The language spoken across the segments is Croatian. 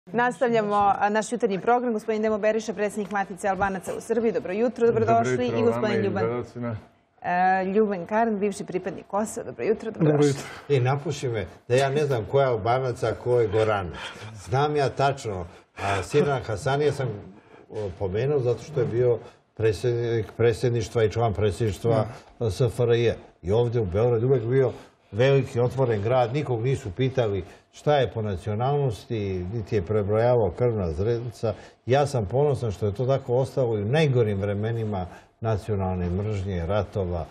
Nastavljamo naš jutarnji program. Gospodin Demo Beriša, predsjednik Matice Albanaca u Srbiji. Dobro jutro, dobrodošli. I gospodin Ljuban Karn, bivši pripadnik Kosova. Dobro jutro, dobrodošli. I napuši me da ja ne znam ko je Albanac, a ko je Goranac. Znam ja tačno. Sirhan Hasanija sam pomenuo zato što je bio predsjedništva i član predsjedništva SFRJ. I ovdje u Beogradu uvijek bio veliki otvoren grad, nikog nisu pitali šta je po nacionalnosti, niti je prebrojavao krvna zrnca. Ja sam ponosan što je to tako ostalo i u najgorim vremenima nacionalne mržnje, ratova.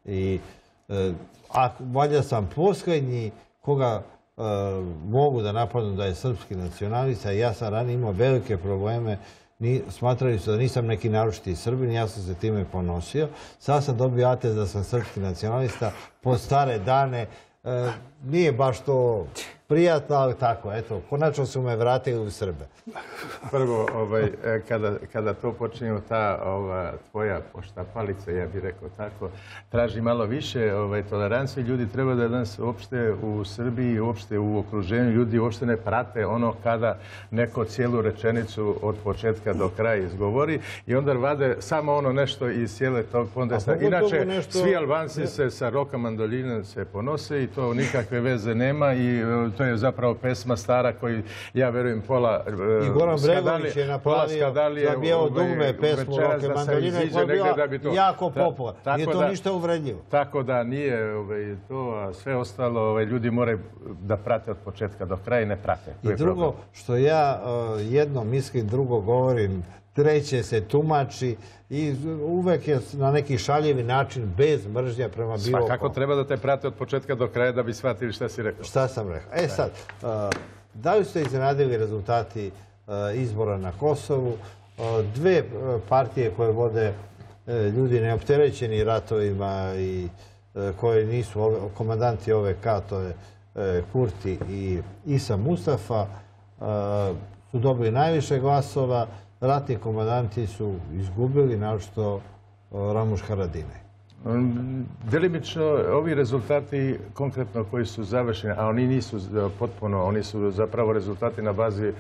A valjda sam posljednji koga mogu da napadnu da je srpski nacionalista. Ja sam ranije imao velike probleme. Smatrali su da nisam neki naročiti Srbin, ja sam se time ponosio. Sad sam dobio atest da sam srpski nacionalista po stare dane. Nije baš to prijatno, ali tako, eto, konačno su me vratili u Srbe. Prvo, kada to počinje, ta tvoja poštapalica, ja bih rekao tako, traži malo više tolerancije. Ljudi treba da danas uopšte u Srbiji, uopšte u okruženju, ljudi uopšte ne prate ono kada neko cijelu rečenicu od početka do kraja izgovori i onda vade samo ono nešto iz cijele tog konteksta. Inače, svi Albanci se sa roka mandolinom se ponose i to nikakve veze nema i to je zapravo pesma stara koju, ja verujem, pola i Goran Bregović je napravio za Bijelo dugme pesmu Roke mandoline koja je bila jako popularna. Nije to ništa uvredljivo. Tako da nije to, a sve ostalo ljudi moraju da prate od početka do kraja i ne prate. I drugo, što ja jedno mislim, drugo govorim, treće se tumači i uvek je na neki šaljivi način bez mržnja prema bilo kom. Svakako treba da te prate od početka do kraja da bi shvatili šta si rekao. Šta sam rekao. Sad, da li ste iznenadili rezultati izbora na Kosovu? Dve partije koje vode ljudi neopterećeni ratovima i koje nisu komandanti OVK, to je Kurti i Isa Mustafa, su dobili najviše glasova. Ratni komandanti su izgubili, naročito Ramuš Haradinaj. Delimično, ovi rezultati konkretno koji su završeni, a oni nisu potpuno, oni su zapravo rezultati na bazi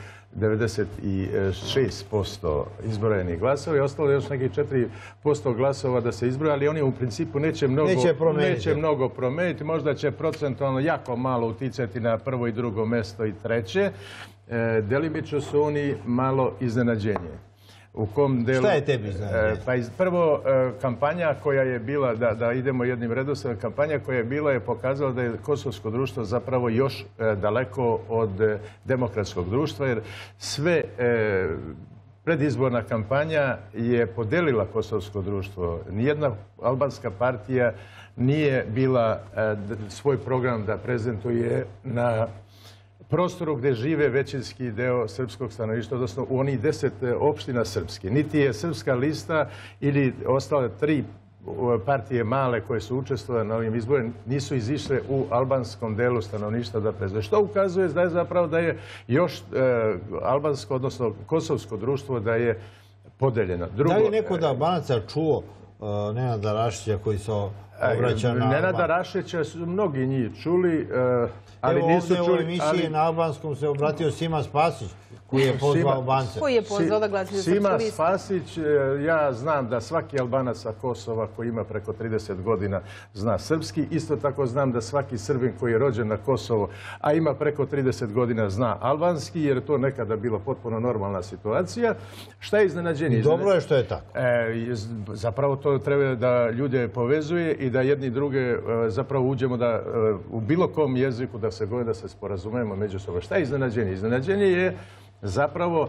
96% izbrojenih glasova i ostalo još nekih 4% glasova da se izbroje, ali oni u principu neće mnogo promeniti. Možda će procentualno jako malo uticati na prvo i drugo mesto i treće. Delimično su oni malo iznenađenje. Šta je tebi iznenađenje? Prvo, kampanja koja je bila, da idemo jednim redosledom, kampanja koja je bila je pokazala da je kosovsko društvo zapravo još daleko od demokratskog društva, jer sve predizborna kampanja je podelila kosovsko društvo. Nijedna albanska partija nije bila svoj program da prezentuje na prostoru gdje žive većinski deo srpskog stanovništva, odnosno u onih 10 opština srpski. Niti je srpska lista ili ostale 3 partije male koje su učestvovale na ovim izborima nisu izišle u albanskom delu stanovništva da preзве. Što ukazuje da je zapravo da je još albansko, odnosno kosovsko društvo da je podeljeno. Da li neko od Albanaca čuo Nenada Rašića koji se obraća na Nenada Rašića su mnogi njih čuli, ali nisu čuli. Ovdje u emisiji na albanskom se obratio Sima Spasić, koji je pozvao Albance. Koji je pozvao da glasi za Sima Spasić, ja znam da svaki Albanac sa Kosova koji ima preko 30 godina zna srpski. Isto tako znam da svaki Srbin koji je rođen na Kosovo, a ima preko 30 godina zna albanski, jer je to nekada bila potpuno normalna situacija. Šta je iznenađenje? I dobro je što je tako. Zapravo to treba da ljude povezuje i da jedni druge zapravo uđemo da u bilo kom jeziku da se goje, da se sporazumemo međusobno. Šta je iznenađenje? Iznenađenje je zapravo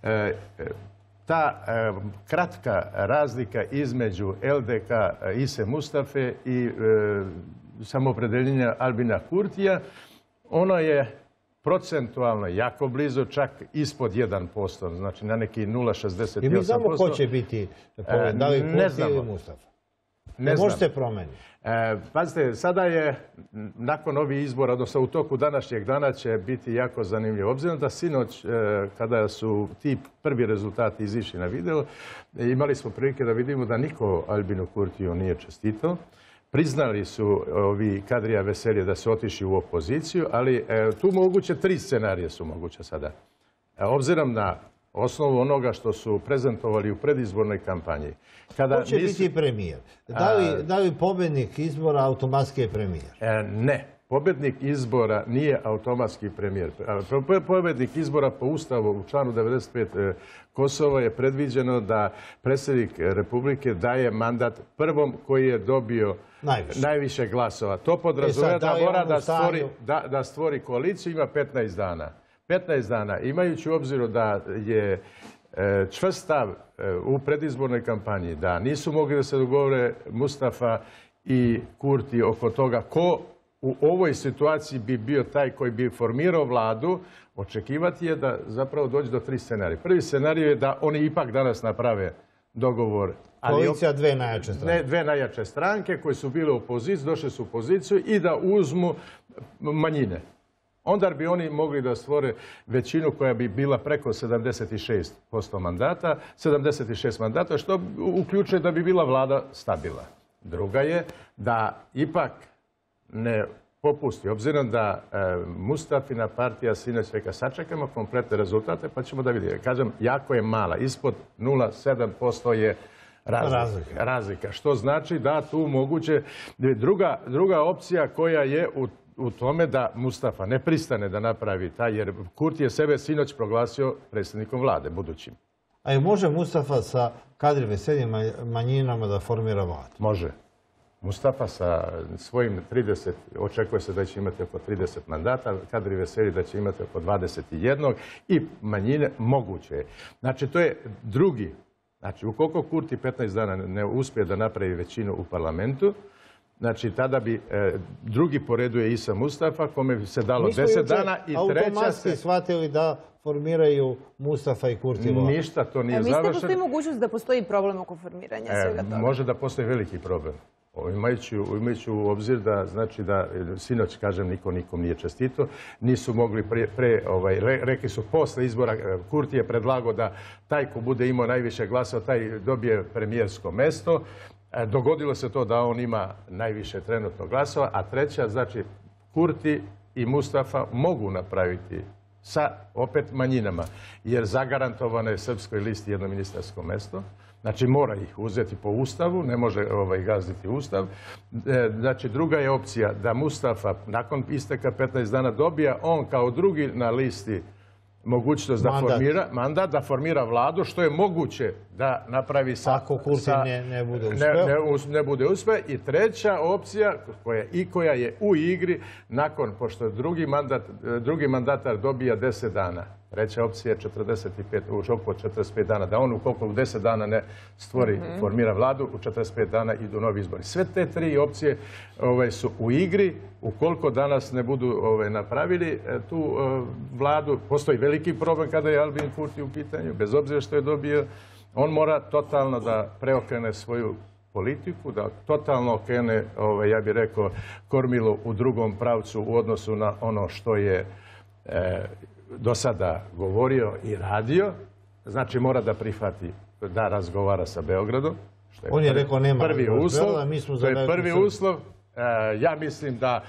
ta kratka razlika između LDK Ise Mustafe i samoopredeljenja Albina Kurtija. Ono je procentualno jako blizu, čak ispod 1%, znači na neki 0,68%. I mi znamo ko će biti, da li Kurti ili Mustafa? Ne može se promeniti. Pazite, sada je, nakon ovih izbora, odnosno u toku današnjeg dana će biti jako zanimljivo. Obzirom da sinoć, kada su ti prvi rezultati izišli na video, imali smo prilike da vidimo da niko Albinu Kurtiju nije čestitao. Priznali su ovi Kadrija Veselje da su otišli u opoziciju, ali tu moguće 3 scenarije su moguće sada. obzirom na osnovu onoga što su prezentovali u predizbornoj kampanji. Ko će biti premijer? Da li pobednik izbora automatski je premijer? Ne. Pobjednik izbora nije automatski premijer. Pobjednik izbora po Ustavu u članu 95 Kosova je predviđeno da predsjednik Republike daje mandat prvom koji je dobio najviše glasova. To podrazumijeva da mora da stvori koaliciju, ima 15 dana. 15 dana, imajući u obziru da je čvrst stav u predizbornoj kampanji, da nisu mogli da se dogovore Mustafa i Kurti oko toga ko u ovoj situaciji bi bio taj koji bi formirao vladu, očekivati je da zapravo dođe do 3 scenarija. Prvi scenarij je da oni ipak danas naprave dogovor. Koalicija dve najjače stranke. Dve najjače stranke koje su bile u opoziciji, došle su u poziciju i da uzmu manjine. Onda bi oni mogli da stvore većinu koja bi bila preko 76% mandata, 76 mandata, što uključuje da bi bila vlada stabilna. Druga je da ipak ne popusti, obzirom da Mustafina partija sinoć reka sačekamo kompletne rezultate pa ćemo da vidimo. Kažem, jako je mala, ispod 0,7% je razlika. Što znači da tu moguće... Druga opcija koja je u tome da Mustafa ne pristane da napravi taj, jer Kurti je sebe sinoć proglasio predsjednikom vlade, budućim. A je može Mustafa sa Kadri Veselijem manjinama da formira vladu? Može. Mustafa sa svojim 30, očekuje se da će imati oko 30 mandata, Kadri Veseli da će imati oko 21 i manjine moguće je. Znači, to je drugi. Znači, ukoliko Kurti 15 dana ne uspije da napravi većinu u parlamentu, znači, tada bi drugi po redu je Isa Mustafa, kome bi se dalo 10 dana i treća se... automatski shvatili da formiraju Mustafa i Kurti vladu. Ništa, to nije završeno. Mislite da postoji mogućnost da postoji problem oko formiranja svega toga? Može da postoji veliki problem. Imajući u obzir da, znači da, sinoć, kažem, nikom nije čestito, nisu mogli rekli su posle izbora, Kurti je predlagao da taj ko bude imao najviše glasova, taj dobije premijersko mesto. Dogodilo se to da on ima najviše trenutno glasova, a treća, znači, Kurti i Mustafa mogu napraviti sa opet manjinama, jer zagarantovano je Srpskoj listi jedno ministarsko mesto. Znači, mora ih uzeti po Ustavu, ne može gazditi Ustav. Znači, druga je opcija da Mustafa nakon isteka 15 dana dobija on kao drugi na listi mogućnost da formira mandat, da formira vladu, što je moguće da napravi ako Kurti ne bude uspeo. I treća opcija koja je u igri nakon, pošto drugi mandatar dobija 10 dana. Treća opcija je 45 dana, da on ukoliko u 10 dana ne stvori, formira vladu, u 45 dana idu novi izbori. Sve te tri opcije su u igri. Ukoliko danas ne budu napravili tu vladu, postoji veliki problem kada je Albin Kurti u pitanju, bez obzira što je dobio, on mora totalno da preokrene svoju politiku, da totalno okrene, ja bih rekao, kormilo u drugom pravcu u odnosu na ono što je do sada govorio i radio. Znači, mora da prihvati da razgovara sa Beogradom. On je rekao nema prvi uslov. To je prvi uslov. Ja mislim da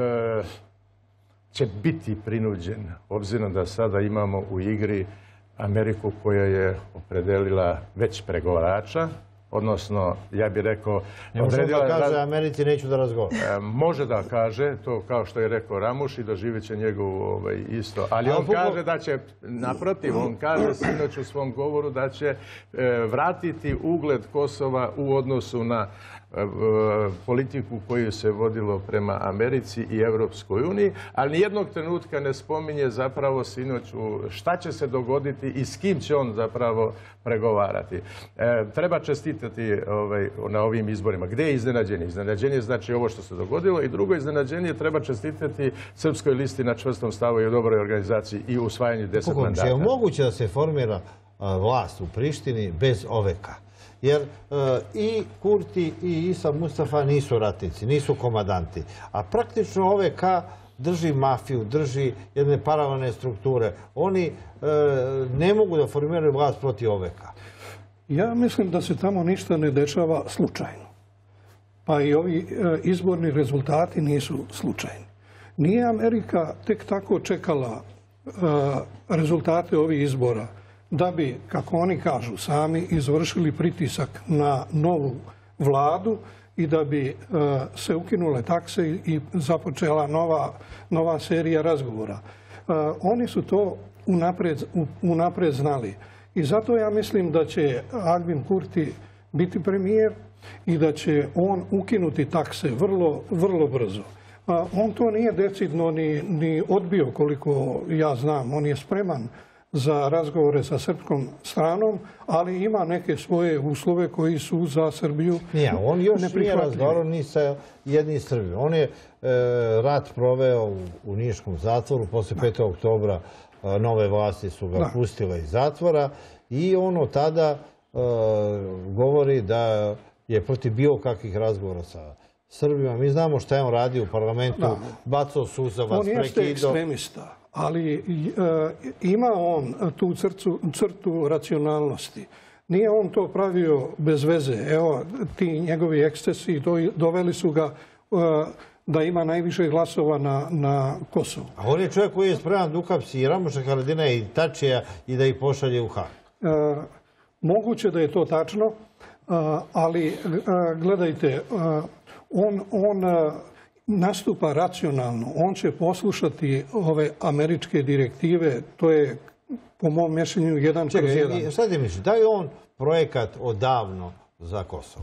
će biti prinuđen, obzirom da sada imamo u igri Ameriku koja je opredelila već pregovarača, odnosno, ja bih rekao... Ne može da kaže Americi neću da razgovaram. Može da kaže, to kao što je rekao Ramuš, i doživjet će njegov isto. Ali on kaže da će, naprotiv, on kaže sinoć u svom govoru da će vratiti ugled Kosova u odnosu na politiku koju se vodilo prema Americi i Evropskoj uniji, ali nijednog trenutka ne spominje zapravo sinoć šta će se dogoditi i s kim će on zapravo pregovarati. Treba čestitati na ovim izborima. Gde je iznenađenje? Iznenađenje znači ovo što se dogodilo, i drugo iznenađenje treba čestitati Srpskoj listi na čvrstom stavu i u dobroj organizaciji i usvajanju 10 mandata. Je moguće da se formira vlast u Prištini bez OVK? Jer i Kurti i Isa Mustafa nisu ratnici, nisu komandanti. A praktično OVK drži mafiju, drži jedne paralelne strukture. Oni ne mogu da formiraju vlast protiv OVK. Ja mislim da se tamo ništa ne dešava slučajno. Pa i ovi izborni rezultati nisu slučajni. Nije Amerika tek tako čekala rezultate ovih izbora da bi, kako oni kažu sami, izvršili pritisak na novu vladu i da bi se ukinule takse i započela nova serija razgovora. Oni su to unaprijed znali. I zato ja mislim da će Albin Kurti biti premijer i da će on ukinuti takse vrlo brzo. On to nije decidno ni odbio, koliko ja znam. On je spreman za razgovore sa srpskom stranom, ali ima neke svoje uslove koji su za Srbiju neprihvatljivi. On još nije razgovarao ni sa jednim Srbijom. On je rat proveo u Niškom zatvoru. Posle 5. oktobra nove vlasti su ga pustile iz zatvora i on od tada govori da je protiv bilo kakvih razgovora sa Srbima. Mi znamo šta je on radio u parlamentu, bacao suzavac, prekido. On jeste ekstremista, ali ima on tu crtu racionalnosti. Nije on to pravio bez veze. Evo, ti njegovi ekscesi doveli su ga da ima najviše glasova na Kosovu. A on je čovjek koji je spreman da uhapsi i Ramuša Haradina i Tačija i da ih pošalje u Hag. Moguće da je to tačno, ali gledajte, on nastupa racionalno. On će poslušati ove američke direktive. To je, po mom mišljenju, 1/1. Šta ti misliš? Da je on projekat odavno za Kosovo?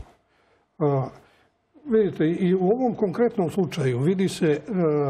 Vidite, i u ovom konkretnom slučaju vidi se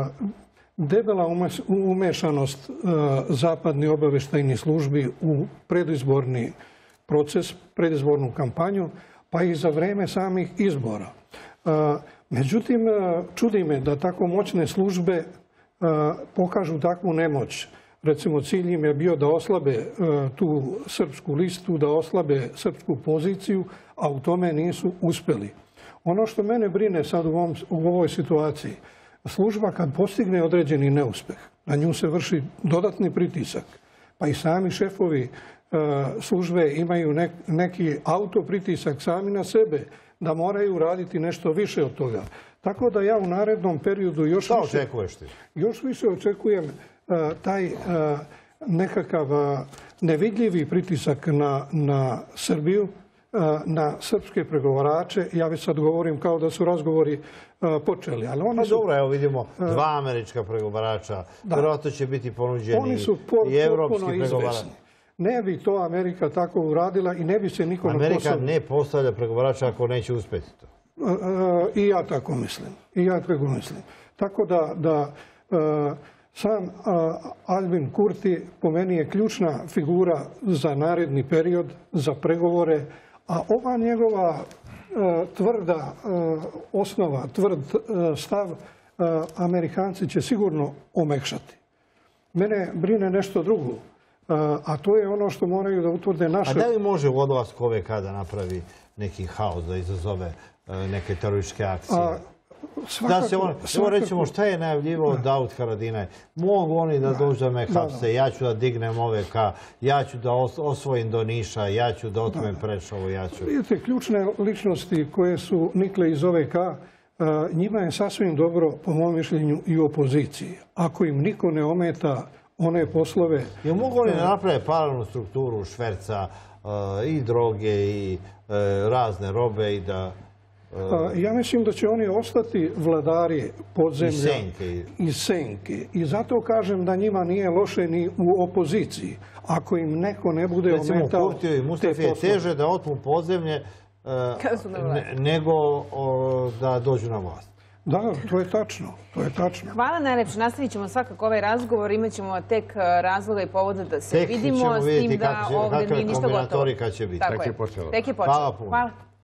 debela umešanost zapadnih obaveštajnih službi u predizborni proces, predizbornu kampanju, pa i za vreme samih izbora. Međutim, čudi me da tako moćne službe pokažu takvu nemoć. Recimo, cilj im je bio da oslabe tu srpsku listu, da oslabe srpsku poziciju, a u tome nisu uspjeli. Ono što mene brine sad u ovoj situaciji, služba kad postigne određeni neuspeh, na nju se vrši dodatni pritisak, pa i sami šefovi službe imaju neki autopritisak sami na sebe, da moraju raditi nešto više od toga. Tako da ja u narednom periodu još više očekujem taj nekakav nevidljivi pritisak na Srbiju, na srpske pregovarače. Ja već sad govorim kao da su razgovori počeli. Dobro, evo vidimo dva američka pregovarača. Vjerojatno će biti ponuđeni i evropski pregovarači. Ne bi to Amerika tako uradila i ne bi se niko na Kosovo... Amerika ne postavlja pregovarača ako neće uspjeti to. I ja tako mislim. Tako da sam Albin Kurti po meni je ključna figura za naredni period, za pregovore, a ova njegova tvrda osnova, tvrd stav, Amerikanci će sigurno omekšati. Mene brine nešto drugo. A to je ono što moraju da utvrde naše... A da li može u odlasku OVK da napravi neki haos, da izazove neke terorističke akcije? Svakako. Recimo, šta je najavljivao Davut Haradinaj? Mogu oni da dođu da me hapse, ja ću da dignem OVK, ja ću da osvojim do Niša, ja ću da otmem Prešovo, ja ću... Vidite, ključne ličnosti koje su nikle iz OVK, njima je sasvim dobro, po mom mišljenju, i u opoziciji. Ako im niko ne ometa one poslove... Mogu oni napraviti paralelnu strukturu šverca i droge i razne robe i da... Ja mislim da će oni ostati vladari podzemlja i senke. I zato kažem da njima nije loše ni u opoziciji. Ako im neko ne bude ometao... Recimo, Kurtiju i Mustafi je teže da otmu podzemlje nego da dođu na vlast. Da, to je tačno. Hvala najlepše. Nastavit ćemo svakako ovaj razgovor. Imaćemo tek razloga i povoda da se vidimo, s tim da ovdje nije ništa gotovo. Tek je počelo. Hvala puno.